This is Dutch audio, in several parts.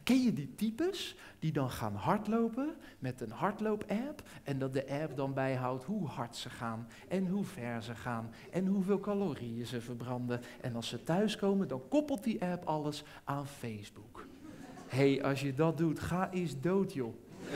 Ken je die types die dan gaan hardlopen met een hardloop-app en dat de app dan bijhoudt hoe hard ze gaan en hoe ver ze gaan en hoeveel calorieën ze verbranden. En als ze thuiskomen, dan koppelt die app alles aan Facebook. Hé, als je dat doet, ga eens dood, joh.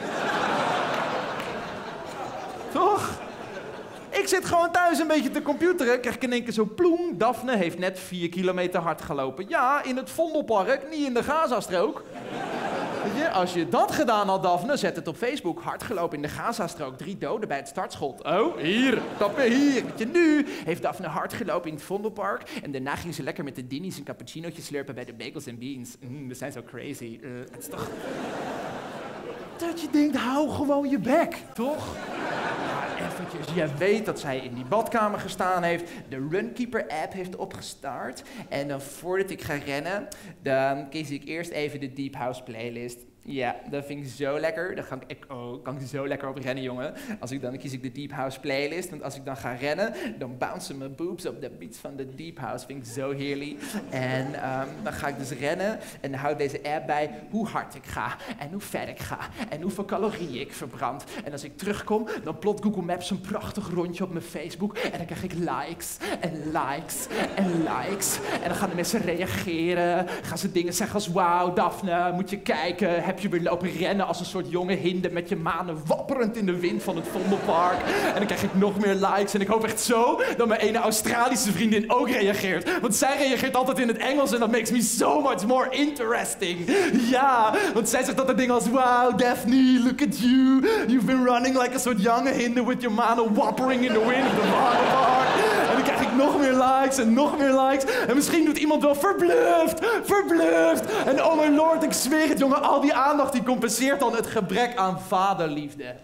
Toch? Ik zit gewoon thuis een beetje te computeren, krijg ik in één keer zo ploem. Daphne heeft net 4 kilometer hard gelopen. Ja, in het Vondelpark, niet in de Gazastrook. Weet je, als je dat gedaan had, Daphne, zet het op Facebook. Hard gelopen in de Gazastrook, 3 doden bij het startschot. Oh, hier, tappen hier. Weet je, nu heeft Daphne hard gelopen in het Vondelpark. En daarna ging ze lekker met de dinnies een cappuccinootje slurpen bij de Bagels and Beans. We zijn zo crazy. Het is toch... Dat je denkt, hou gewoon je bek, toch? Eventjes, jij weet dat zij in die badkamer gestaan heeft, de Runkeeper-app heeft opgestart. En dan voordat ik ga rennen, dan kies ik eerst even de Deep House playlist. Ja, dat vind ik zo lekker. Daar kan ik zo lekker op rennen, jongen. Dan kies ik de Deep House playlist. Want als ik dan ga rennen, dan bouncen mijn boobs op de beats van de Deep House. Vind ik zo heerlijk. En dan ga ik dus rennen. En dan houdt deze app bij hoe hard ik ga. En hoe ver ik ga. En hoeveel calorieën ik verbrand. En als ik terugkom, dan plot Google Maps een prachtig rondje op mijn Facebook. En dan krijg ik likes en likes en likes. En dan gaan de mensen reageren. Gaan ze dingen zeggen als, wauw, Daphne, moet je kijken. Heb je weer lopen rennen als een soort jonge hinde met je manen wapperend in de wind van het Vondelpark. En dan krijg ik nog meer likes. En ik hoop echt zo dat mijn ene Australische vriendin ook reageert. Want zij reageert altijd in het Engels en dat makes me so much more interesting. Ja, want zij zegt altijd dingen als, wow, Daphne, look at you. You've been running like a soort jonge hinde with your manen wappering in the wind of the Vondelpark. En dan krijg ik nog meer likes en nog meer likes. En misschien doet iemand wel verbluft. En oh my lord, ik zweer het, jongen, al die aandacht die compenseert dan het gebrek aan vaderliefde.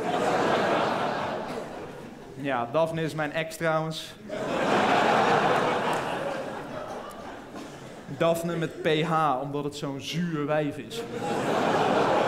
Ja, Daphne is mijn ex trouwens. Daphne met PH, omdat het zo'n zuur wijf is.